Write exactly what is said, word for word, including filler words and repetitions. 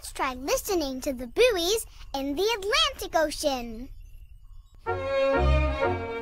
let's try listening to the buoys in the Atlantic Ocean.